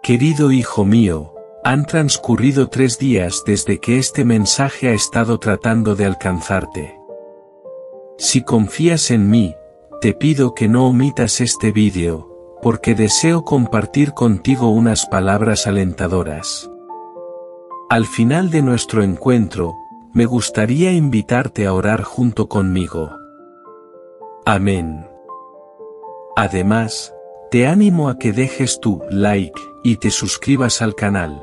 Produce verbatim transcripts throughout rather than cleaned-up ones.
Querido hijo mío, han transcurrido tres días desde que este mensaje ha estado tratando de alcanzarte. Si confías en mí, te pido que no omitas este vídeo, porque deseo compartir contigo unas palabras alentadoras. Al final de nuestro encuentro, me gustaría invitarte a orar junto conmigo. Amén. Además, te animo a que dejes tu like y te suscribas al canal.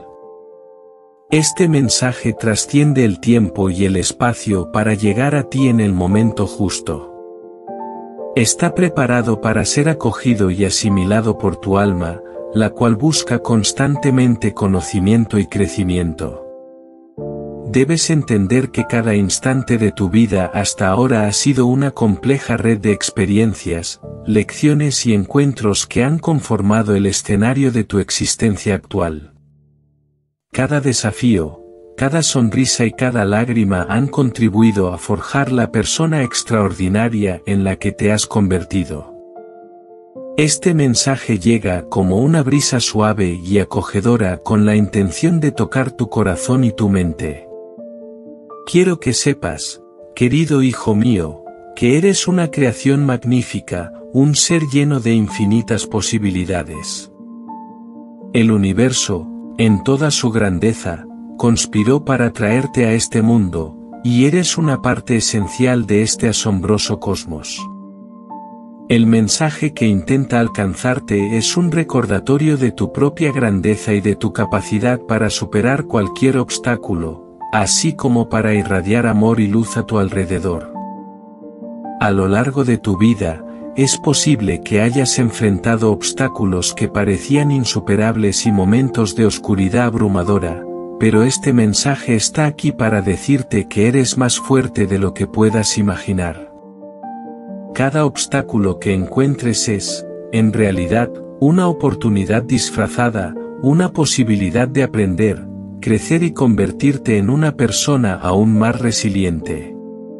Este mensaje trasciende el tiempo y el espacio para llegar a ti en el momento justo. Está preparado para ser acogido y asimilado por tu alma, la cual busca constantemente conocimiento y crecimiento. Debes entender que cada instante de tu vida hasta ahora ha sido una compleja red de experiencias, lecciones y encuentros que han conformado el escenario de tu existencia actual. Cada desafío, cada sonrisa y cada lágrima han contribuido a forjar la persona extraordinaria en la que te has convertido. Este mensaje llega como una brisa suave y acogedora con la intención de tocar tu corazón y tu mente. Quiero que sepas, querido hijo mío, que eres una creación magnífica, un ser lleno de infinitas posibilidades. El universo, en toda su grandeza, conspiró para traerte a este mundo, y eres una parte esencial de este asombroso cosmos. El mensaje que intenta alcanzarte es un recordatorio de tu propia grandeza y de tu capacidad para superar cualquier obstáculo, así como para irradiar amor y luz a tu alrededor. A lo largo de tu vida, es posible que hayas enfrentado obstáculos que parecían insuperables y momentos de oscuridad abrumadora, pero este mensaje está aquí para decirte que eres más fuerte de lo que puedas imaginar. Cada obstáculo que encuentres es, en realidad, una oportunidad disfrazada, una posibilidad de aprender, crecer y convertirte en una persona aún más resiliente.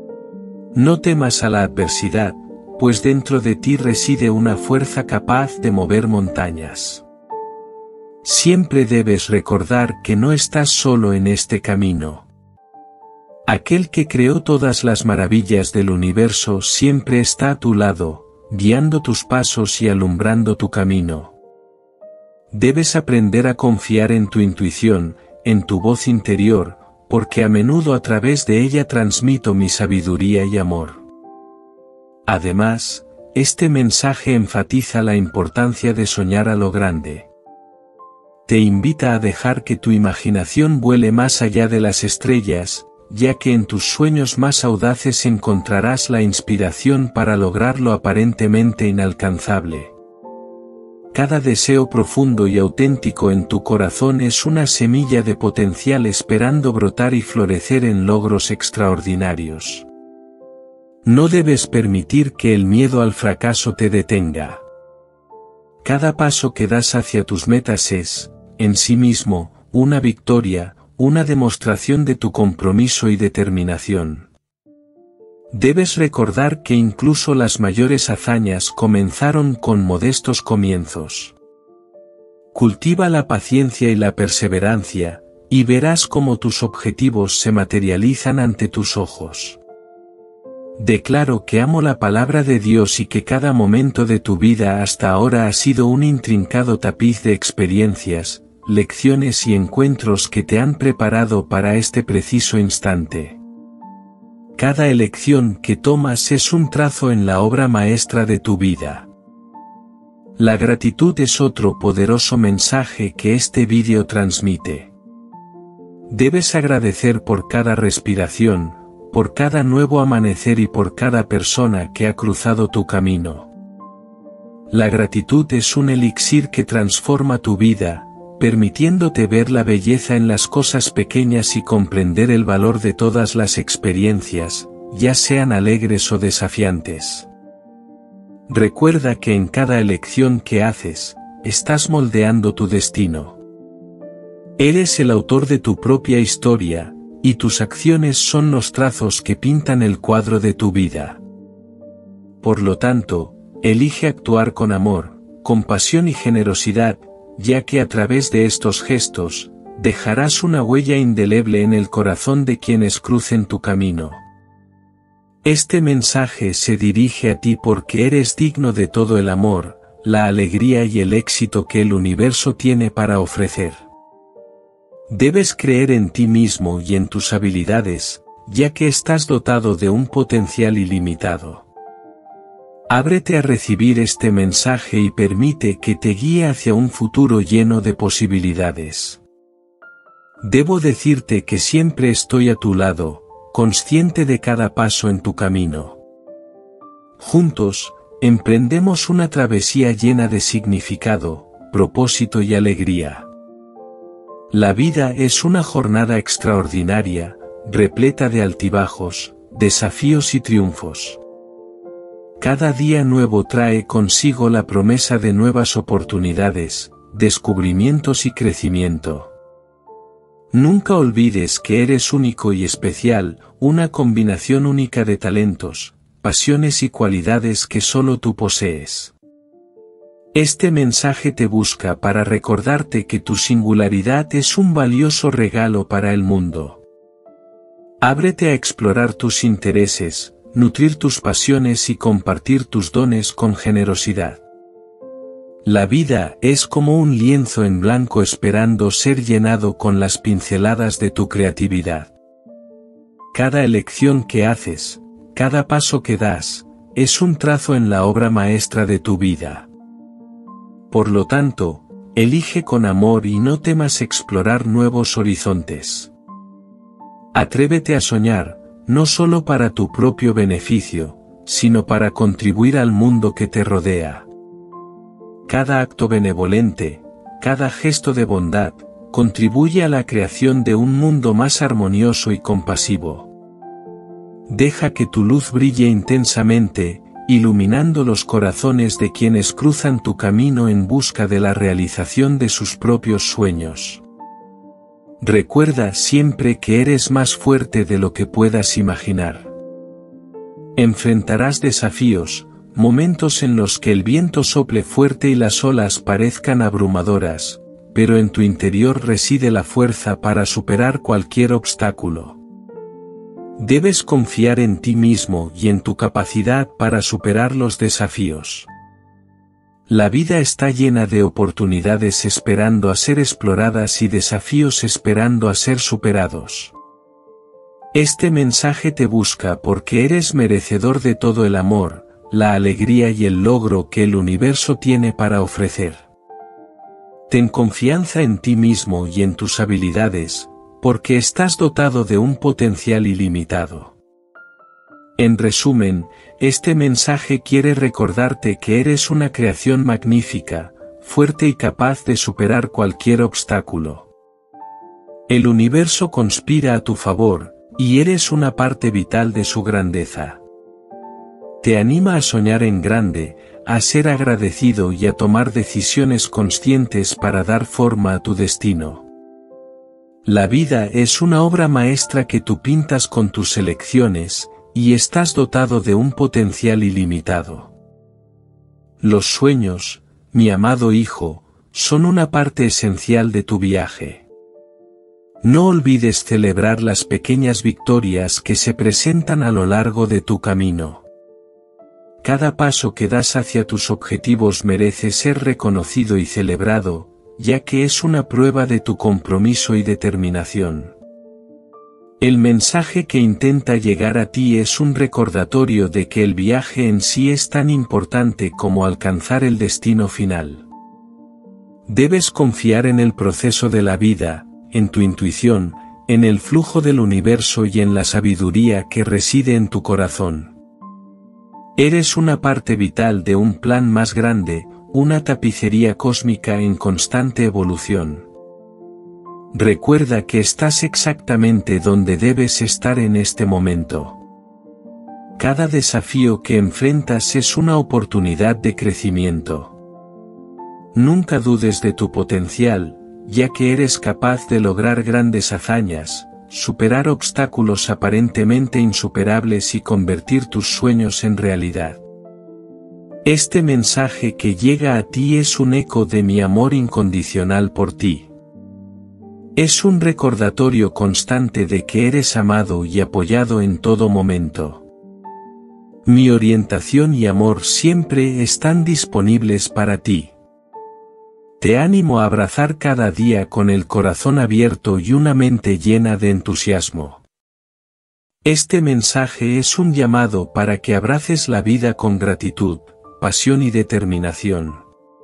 No temas a la adversidad, pues dentro de ti reside una fuerza capaz de mover montañas. Siempre debes recordar que no estás solo en este camino. Aquel que creó todas las maravillas del universo siempre está a tu lado, guiando tus pasos y alumbrando tu camino. Debes aprender a confiar en tu intuición, en tu voz interior, porque a menudo a través de ella transmito mi sabiduría y amor. Además, este mensaje enfatiza la importancia de soñar a lo grande. Te invita a dejar que tu imaginación vuele más allá de las estrellas, ya que en tus sueños más audaces encontrarás la inspiración para lograr lo aparentemente inalcanzable. Cada deseo profundo y auténtico en tu corazón es una semilla de potencial esperando brotar y florecer en logros extraordinarios. No debes permitir que el miedo al fracaso te detenga. Cada paso que das hacia tus metas es, en sí mismo, una victoria, una demostración de tu compromiso y determinación. Debes recordar que incluso las mayores hazañas comenzaron con modestos comienzos. Cultiva la paciencia y la perseverancia, y verás cómo tus objetivos se materializan ante tus ojos. Declaro que amo la palabra de Dios y que cada momento de tu vida hasta ahora ha sido un intrincado tapiz de experiencias, lecciones y encuentros que te han preparado para este preciso instante. Cada elección que tomas es un trazo en la obra maestra de tu vida. La gratitud es otro poderoso mensaje que este vídeo transmite. Debes agradecer por cada respiración, por cada nuevo amanecer y por cada persona que ha cruzado tu camino. La gratitud es un elixir que transforma tu vida, permitiéndote ver la belleza en las cosas pequeñas y comprender el valor de todas las experiencias, ya sean alegres o desafiantes. Recuerda que en cada elección que haces, estás moldeando tu destino. Eres el autor de tu propia historia, y tus acciones son los trazos que pintan el cuadro de tu vida. Por lo tanto, elige actuar con amor, compasión y generosidad, ya que a través de estos gestos, dejarás una huella indeleble en el corazón de quienes crucen tu camino. Este mensaje se dirige a ti porque eres digno de todo el amor, la alegría y el éxito que el universo tiene para ofrecer. Debes creer en ti mismo y en tus habilidades, ya que estás dotado de un potencial ilimitado. Ábrete a recibir este mensaje y permite que te guíe hacia un futuro lleno de posibilidades. Debo decirte que siempre estoy a tu lado, consciente de cada paso en tu camino. Juntos, emprendemos una travesía llena de significado, propósito y alegría. La vida es una jornada extraordinaria, repleta de altibajos, desafíos y triunfos. Cada día nuevo trae consigo la promesa de nuevas oportunidades, descubrimientos y crecimiento. Nunca olvides que eres único y especial, una combinación única de talentos, pasiones y cualidades que solo tú posees. Este mensaje te busca para recordarte que tu singularidad es un valioso regalo para el mundo. Ábrete a explorar tus intereses, nutrir tus pasiones y compartir tus dones con generosidad. La vida es como un lienzo en blanco esperando ser llenado con las pinceladas de tu creatividad. Cada elección que haces, cada paso que das, es un trazo en la obra maestra de tu vida. Por lo tanto, elige con amor y no temas explorar nuevos horizontes. Atrévete a soñar, no solo para tu propio beneficio, sino para contribuir al mundo que te rodea. Cada acto benevolente, cada gesto de bondad, contribuye a la creación de un mundo más armonioso y compasivo. Deja que tu luz brille intensamente, iluminando los corazones de quienes cruzan tu camino en busca de la realización de sus propios sueños. Recuerda siempre que eres más fuerte de lo que puedas imaginar. Enfrentarás desafíos, momentos en los que el viento sople fuerte y las olas parezcan abrumadoras, pero en tu interior reside la fuerza para superar cualquier obstáculo. Debes confiar en ti mismo y en tu capacidad para superar los desafíos. La vida está llena de oportunidades esperando a ser exploradas y desafíos esperando a ser superados. Este mensaje te busca porque eres merecedor de todo el amor, la alegría y el logro que el universo tiene para ofrecer. Ten confianza en ti mismo y en tus habilidades, porque estás dotado de un potencial ilimitado. En resumen, este mensaje quiere recordarte que eres una creación magnífica, fuerte y capaz de superar cualquier obstáculo. El universo conspira a tu favor, y eres una parte vital de su grandeza. Te anima a soñar en grande, a ser agradecido y a tomar decisiones conscientes para dar forma a tu destino. La vida es una obra maestra que tú pintas con tus elecciones, y estás dotado de un potencial ilimitado. Los sueños, mi amado hijo, son una parte esencial de tu viaje. No olvides celebrar las pequeñas victorias que se presentan a lo largo de tu camino. Cada paso que das hacia tus objetivos merece ser reconocido y celebrado, ya que es una prueba de tu compromiso y determinación. El mensaje que intenta llegar a ti es un recordatorio de que el viaje en sí es tan importante como alcanzar el destino final. Debes confiar en el proceso de la vida, en tu intuición, en el flujo del universo y en la sabiduría que reside en tu corazón. Eres una parte vital de un plan más grande, una tapicería cósmica en constante evolución. Recuerda que estás exactamente donde debes estar en este momento. Cada desafío que enfrentas es una oportunidad de crecimiento. Nunca dudes de tu potencial, ya que eres capaz de lograr grandes hazañas, superar obstáculos aparentemente insuperables y convertir tus sueños en realidad. Este mensaje que llega a ti es un eco de mi amor incondicional por ti. Es un recordatorio constante de que eres amado y apoyado en todo momento. Mi orientación y amor siempre están disponibles para ti. Te animo a abrazar cada día con el corazón abierto y una mente llena de entusiasmo. Este mensaje es un llamado para que abraces la vida con gratitud, pasión y determinación.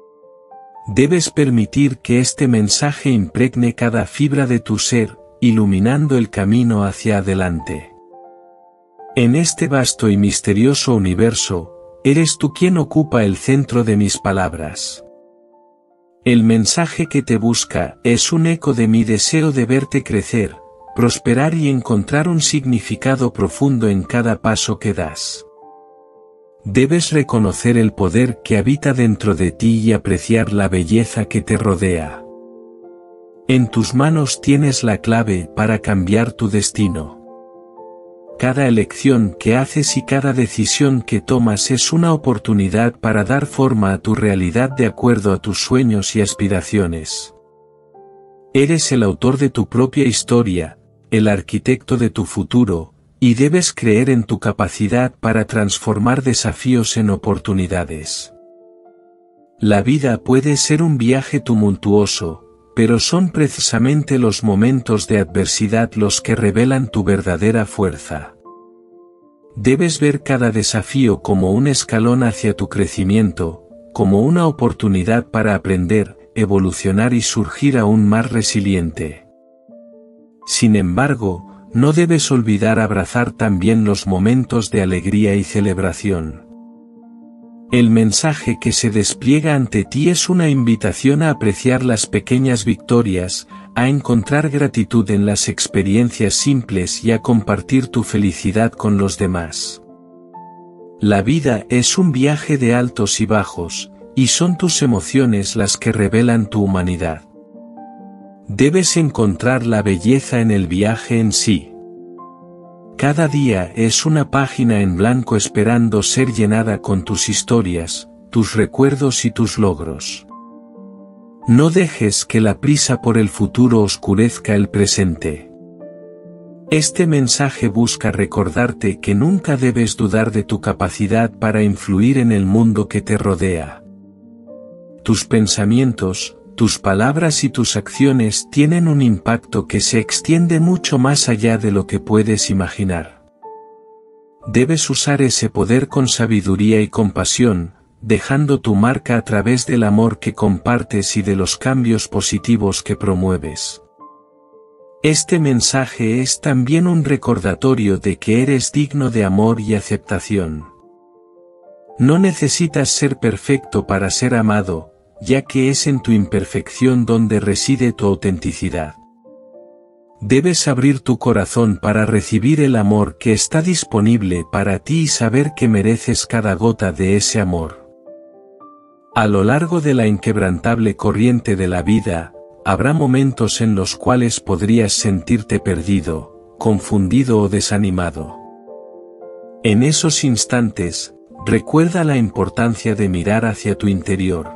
Debes permitir que este mensaje impregne cada fibra de tu ser, iluminando el camino hacia adelante. En este vasto y misterioso universo, eres tú quien ocupa el centro de mis palabras. El mensaje que te busca es un eco de mi deseo de verte crecer, prosperar y encontrar un significado profundo en cada paso que das. Debes reconocer el poder que habita dentro de ti y apreciar la belleza que te rodea. En tus manos tienes la clave para cambiar tu destino. Cada elección que haces y cada decisión que tomas es una oportunidad para dar forma a tu realidad de acuerdo a tus sueños y aspiraciones. Eres el autor de tu propia historia, el arquitecto de tu futuro, y debes creer en tu capacidad para transformar desafíos en oportunidades. La vida puede ser un viaje tumultuoso, pero son precisamente los momentos de adversidad los que revelan tu verdadera fuerza. Debes ver cada desafío como un escalón hacia tu crecimiento, como una oportunidad para aprender, evolucionar y surgir aún más resiliente. Sin embargo, no debes olvidar abrazar también los momentos de alegría y celebración. El mensaje que se despliega ante ti es una invitación a apreciar las pequeñas victorias, a encontrar gratitud en las experiencias simples y a compartir tu felicidad con los demás. La vida es un viaje de altos y bajos, y son tus emociones las que revelan tu humanidad. Debes encontrar la belleza en el viaje en sí. Cada día es una página en blanco esperando ser llenada con tus historias, tus recuerdos y tus logros. No dejes que la prisa por el futuro oscurezca el presente. Este mensaje busca recordarte que nunca debes dudar de tu capacidad para influir en el mundo que te rodea. Tus pensamientos, tus palabras y tus acciones tienen un impacto que se extiende mucho más allá de lo que puedes imaginar. Debes usar ese poder con sabiduría y compasión, dejando tu marca a través del amor que compartes y de los cambios positivos que promueves. Este mensaje es también un recordatorio de que eres digno de amor y aceptación. No necesitas ser perfecto para ser amado, ya que es en tu imperfección donde reside tu autenticidad. Debes abrir tu corazón para recibir el amor que está disponible para ti y saber que mereces cada gota de ese amor. A lo largo de la inquebrantable corriente de la vida, habrá momentos en los cuales podrías sentirte perdido, confundido o desanimado. En esos instantes, recuerda la importancia de mirar hacia tu interior.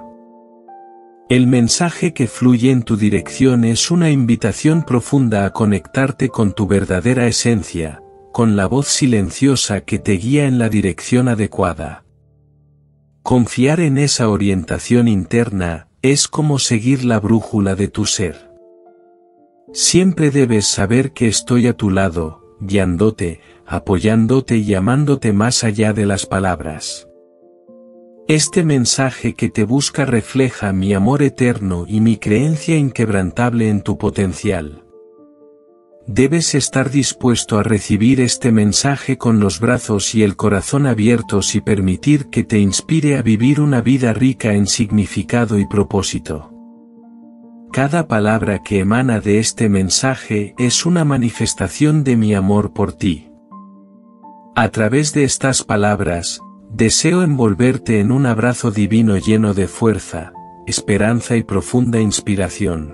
El mensaje que fluye en tu dirección es una invitación profunda a conectarte con tu verdadera esencia, con la voz silenciosa que te guía en la dirección adecuada. Confiar en esa orientación interna es como seguir la brújula de tu ser. Siempre debes saber que estoy a tu lado, guiándote, apoyándote y amándote más allá de las palabras. Este mensaje que te busca refleja mi amor eterno y mi creencia inquebrantable en tu potencial. Debes estar dispuesto a recibir este mensaje con los brazos y el corazón abiertos y permitir que te inspire a vivir una vida rica en significado y propósito. Cada palabra que emana de este mensaje es una manifestación de mi amor por ti. A través de estas palabras, deseo envolverte en un abrazo divino lleno de fuerza, esperanza y profunda inspiración.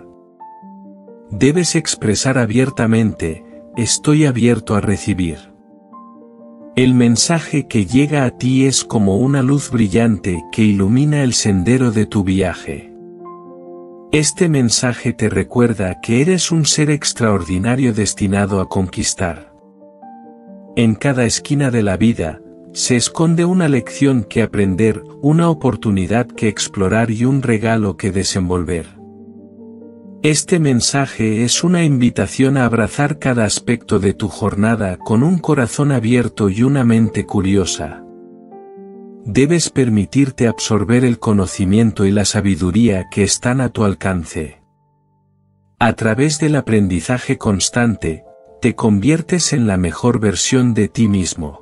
Debes expresar abiertamente, estoy abierto a recibir. El mensaje que llega a ti es como una luz brillante que ilumina el sendero de tu viaje. Este mensaje te recuerda que eres un ser extraordinario destinado a conquistar. En cada esquina de la vida, se esconde una lección que aprender, una oportunidad que explorar y un regalo que desenvolver. Este mensaje es una invitación a abrazar cada aspecto de tu jornada con un corazón abierto y una mente curiosa. Debes permitirte absorber el conocimiento y la sabiduría que están a tu alcance. A través del aprendizaje constante, te conviertes en la mejor versión de ti mismo.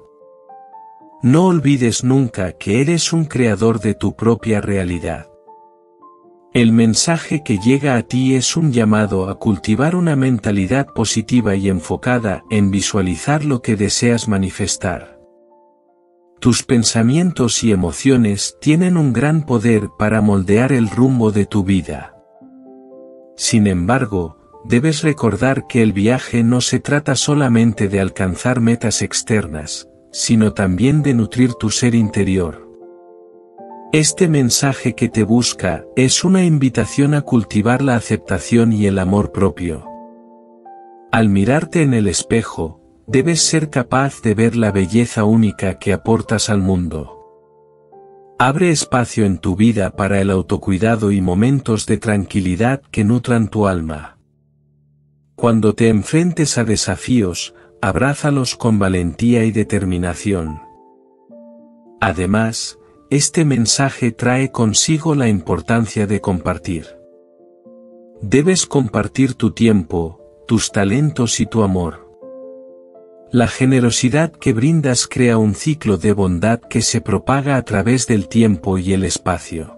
No olvides nunca que eres un creador de tu propia realidad. El mensaje que llega a ti es un llamado a cultivar una mentalidad positiva y enfocada en visualizar lo que deseas manifestar. Tus pensamientos y emociones tienen un gran poder para moldear el rumbo de tu vida. Sin embargo, debes recordar que el viaje no se trata solamente de alcanzar metas externas, sino también de nutrir tu ser interior. Este mensaje que te busca es una invitación a cultivar la aceptación y el amor propio. Al mirarte en el espejo, debes ser capaz de ver la belleza única que aportas al mundo. Abre espacio en tu vida para el autocuidado y momentos de tranquilidad que nutran tu alma. Cuando te enfrentes a desafíos, abrázalos con valentía y determinación. Además, este mensaje trae consigo la importancia de compartir. Debes compartir tu tiempo, tus talentos y tu amor. La generosidad que brindas crea un ciclo de bondad que se propaga a través del tiempo y el espacio.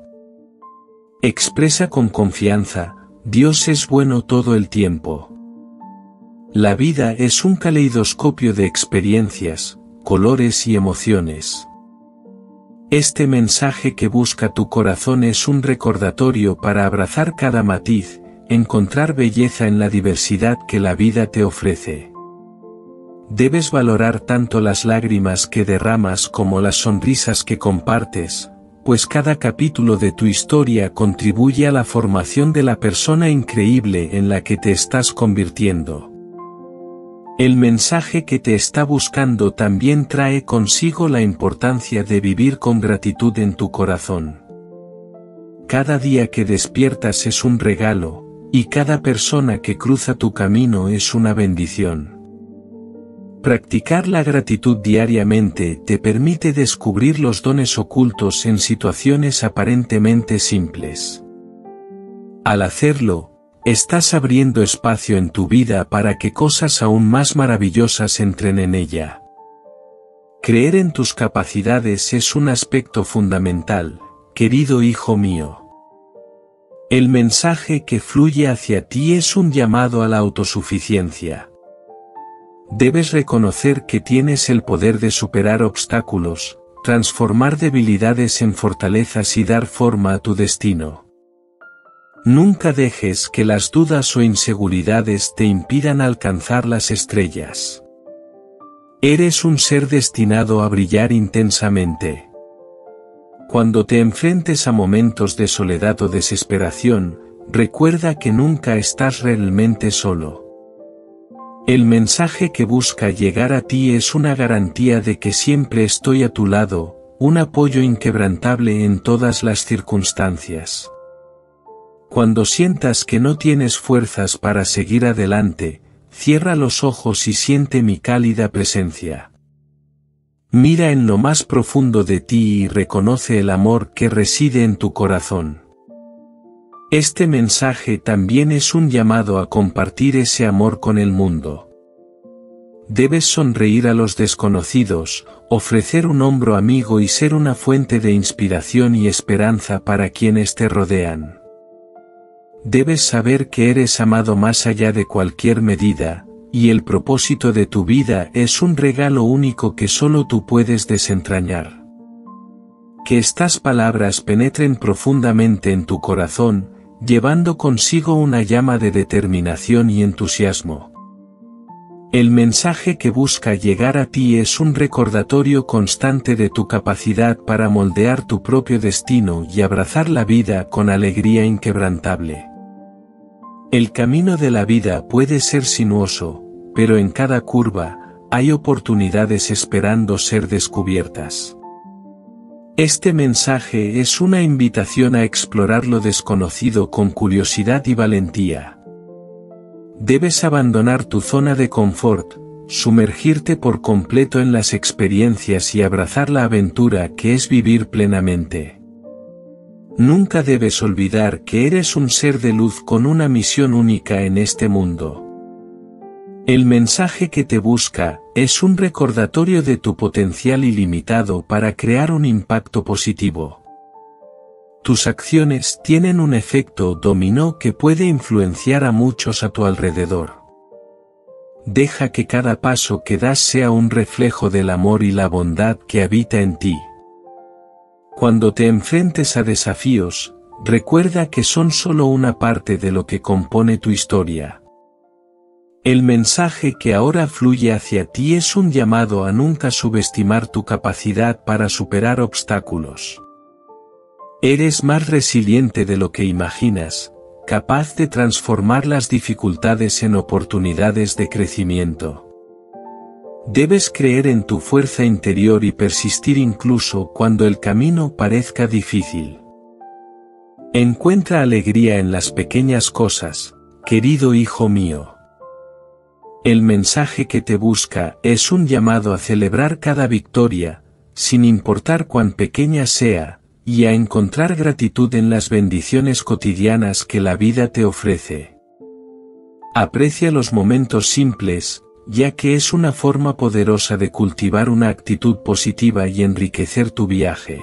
Expresa con confianza, Dios es bueno todo el tiempo. La vida es un caleidoscopio de experiencias, colores y emociones. Este mensaje que busca tu corazón es un recordatorio para abrazar cada matiz, encontrar belleza en la diversidad que la vida te ofrece. Debes valorar tanto las lágrimas que derramas como las sonrisas que compartes, pues cada capítulo de tu historia contribuye a la formación de la persona increíble en la que te estás convirtiendo. El mensaje que te está buscando también trae consigo la importancia de vivir con gratitud en tu corazón. Cada día que despiertas es un regalo, y cada persona que cruza tu camino es una bendición. Practicar la gratitud diariamente te permite descubrir los dones ocultos en situaciones aparentemente simples. Al hacerlo, estás abriendo espacio en tu vida para que cosas aún más maravillosas entren en ella. Creer en tus capacidades es un aspecto fundamental, querido hijo mío. El mensaje que fluye hacia ti es un llamado a la autosuficiencia. Debes reconocer que tienes el poder de superar obstáculos, transformar debilidades en fortalezas y dar forma a tu destino. Nunca dejes que las dudas o inseguridades te impidan alcanzar las estrellas. Eres un ser destinado a brillar intensamente. Cuando te enfrentes a momentos de soledad o desesperación, recuerda que nunca estás realmente solo. El mensaje que busca llegar a ti es una garantía de que siempre estoy a tu lado, un apoyo inquebrantable en todas las circunstancias. Cuando sientas que no tienes fuerzas para seguir adelante, cierra los ojos y siente mi cálida presencia. Mira en lo más profundo de ti y reconoce el amor que reside en tu corazón. Este mensaje también es un llamado a compartir ese amor con el mundo. Debes sonreír a los desconocidos, ofrecer un hombro amigo y ser una fuente de inspiración y esperanza para quienes te rodean. Debes saber que eres amado más allá de cualquier medida, y el propósito de tu vida es un regalo único que solo tú puedes desentrañar. Que estas palabras penetren profundamente en tu corazón, llevando consigo una llama de determinación y entusiasmo. El mensaje que busca llegar a ti es un recordatorio constante de tu capacidad para moldear tu propio destino y abrazar la vida con alegría inquebrantable. El camino de la vida puede ser sinuoso, pero en cada curva, hay oportunidades esperando ser descubiertas. Este mensaje es una invitación a explorar lo desconocido con curiosidad y valentía. Debes abandonar tu zona de confort, sumergirte por completo en las experiencias y abrazar la aventura que es vivir plenamente. Nunca debes olvidar que eres un ser de luz con una misión única en este mundo. El mensaje que te busca es un recordatorio de tu potencial ilimitado para crear un impacto positivo. Tus acciones tienen un efecto dominó que puede influenciar a muchos a tu alrededor. Deja que cada paso que das sea un reflejo del amor y la bondad que habita en ti. Cuando te enfrentes a desafíos, recuerda que son solo una parte de lo que compone tu historia. El mensaje que ahora fluye hacia ti es un llamado a nunca subestimar tu capacidad para superar obstáculos. Eres más resiliente de lo que imaginas, capaz de transformar las dificultades en oportunidades de crecimiento. Debes creer en tu fuerza interior y persistir incluso cuando el camino parezca difícil. Encuentra alegría en las pequeñas cosas, querido hijo mío. El mensaje que te busca es un llamado a celebrar cada victoria, sin importar cuán pequeña sea, y a encontrar gratitud en las bendiciones cotidianas que la vida te ofrece. Aprecia los momentos simples, ya que es una forma poderosa de cultivar una actitud positiva y enriquecer tu viaje.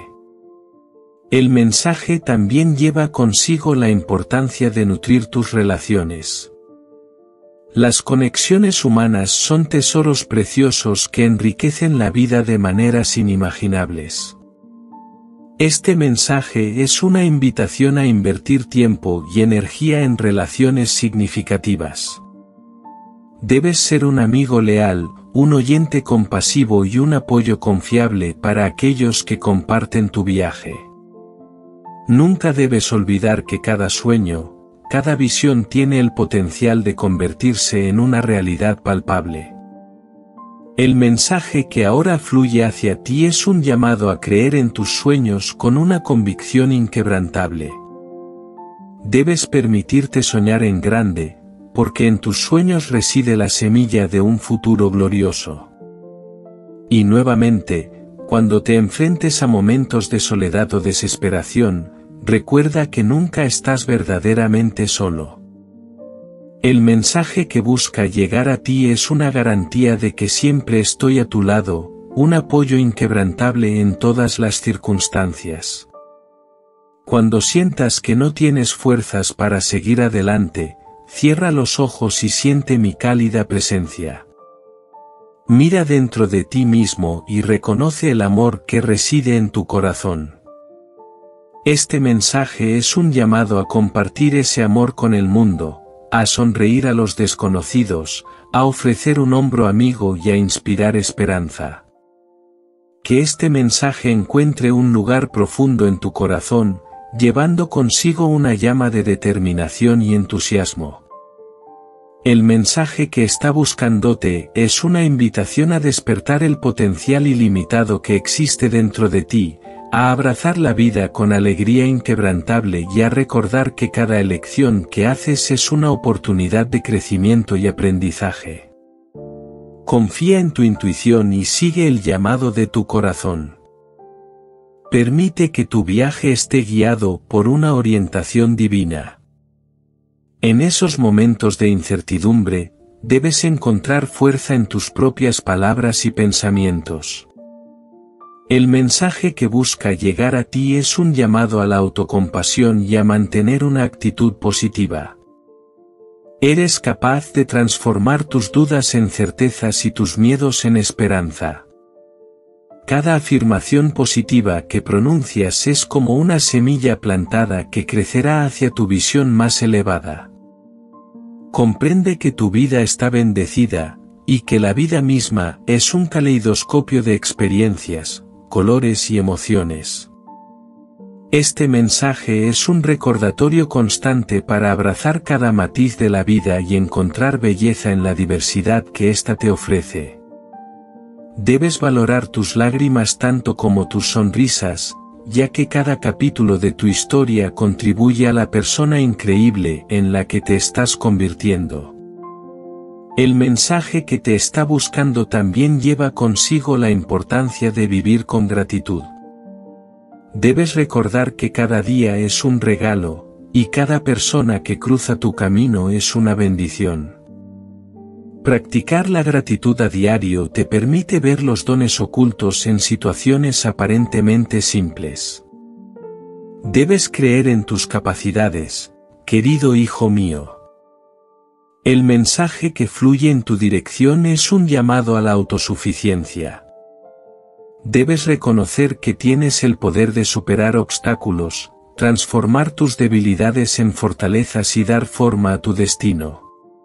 El mensaje también lleva consigo la importancia de nutrir tus relaciones. Las conexiones humanas son tesoros preciosos que enriquecen la vida de maneras inimaginables. Este mensaje es una invitación a invertir tiempo y energía en relaciones significativas. Debes ser un amigo leal, un oyente compasivo y un apoyo confiable para aquellos que comparten tu viaje. Nunca debes olvidar que cada sueño, cada visión tiene el potencial de convertirse en una realidad palpable. El mensaje que ahora fluye hacia ti es un llamado a creer en tus sueños con una convicción inquebrantable. Debes permitirte soñar en grande, porque en tus sueños reside la semilla de un futuro glorioso. Y nuevamente, cuando te enfrentes a momentos de soledad o desesperación, recuerda que nunca estás verdaderamente solo. El mensaje que busca llegar a ti es una garantía de que siempre estoy a tu lado, un apoyo inquebrantable en todas las circunstancias. Cuando sientas que no tienes fuerzas para seguir adelante, cierra los ojos y siente mi cálida presencia. Mira dentro de ti mismo y reconoce el amor que reside en tu corazón. Este mensaje es un llamado a compartir ese amor con el mundo, a sonreír a los desconocidos, a ofrecer un hombro amigo y a inspirar esperanza. Que este mensaje encuentre un lugar profundo en tu corazón, llevando consigo una llama de determinación y entusiasmo. El mensaje que está buscándote es una invitación a despertar el potencial ilimitado que existe dentro de ti, a abrazar la vida con alegría inquebrantable y a recordar que cada elección que haces es una oportunidad de crecimiento y aprendizaje. Confía en tu intuición y sigue el llamado de tu corazón. Permite que tu viaje esté guiado por una orientación divina. En esos momentos de incertidumbre, debes encontrar fuerza en tus propias palabras y pensamientos. El mensaje que busca llegar a ti es un llamado a la autocompasión y a mantener una actitud positiva. Eres capaz de transformar tus dudas en certezas y tus miedos en esperanza. Cada afirmación positiva que pronuncias es como una semilla plantada que crecerá hacia tu visión más elevada. Comprende que tu vida está bendecida, y que la vida misma es un caleidoscopio de experiencias, colores y emociones. Este mensaje es un recordatorio constante para abrazar cada matiz de la vida y encontrar belleza en la diversidad que ésta te ofrece. Debes valorar tus lágrimas tanto como tus sonrisas, ya que cada capítulo de tu historia contribuye a la persona increíble en la que te estás convirtiendo. El mensaje que te está buscando también lleva consigo la importancia de vivir con gratitud. Debes recordar que cada día es un regalo, y cada persona que cruza tu camino es una bendición. Practicar la gratitud a diario te permite ver los dones ocultos en situaciones aparentemente simples. Debes creer en tus capacidades, querido hijo mío. El mensaje que fluye en tu dirección es un llamado a la autosuficiencia. Debes reconocer que tienes el poder de superar obstáculos, transformar tus debilidades en fortalezas y dar forma a tu destino.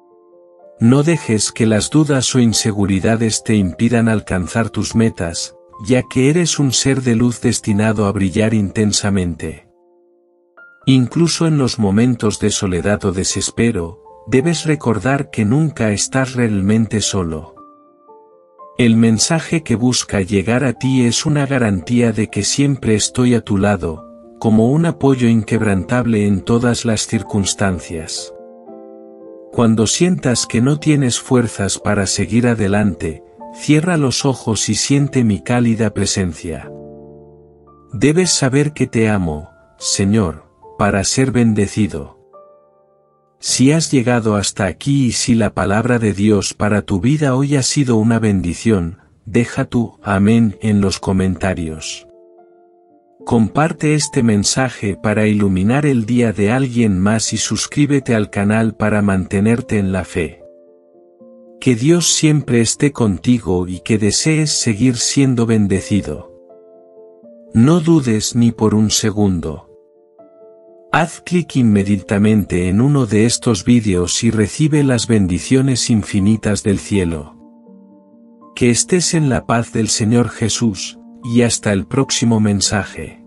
No dejes que las dudas o inseguridades te impidan alcanzar tus metas, ya que eres un ser de luz destinado a brillar intensamente. Incluso en los momentos de soledad o desespero, debes recordar que nunca estás realmente solo. El mensaje que busca llegar a ti es una garantía de que siempre estoy a tu lado, como un apoyo inquebrantable en todas las circunstancias. Cuando sientas que no tienes fuerzas para seguir adelante, cierra los ojos y siente mi cálida presencia. Debes saber que te amo, Señor, para ser bendecido. Si has llegado hasta aquí y si la palabra de Dios para tu vida hoy ha sido una bendición, deja tu amén en los comentarios. Comparte este mensaje para iluminar el día de alguien más y suscríbete al canal para mantenerte en la fe. Que Dios siempre esté contigo y que desees seguir siendo bendecido. No dudes ni por un segundo. Haz clic inmediatamente en uno de estos vídeos y recibe las bendiciones infinitas del cielo. Que estés en la paz del Señor Jesús, y hasta el próximo mensaje.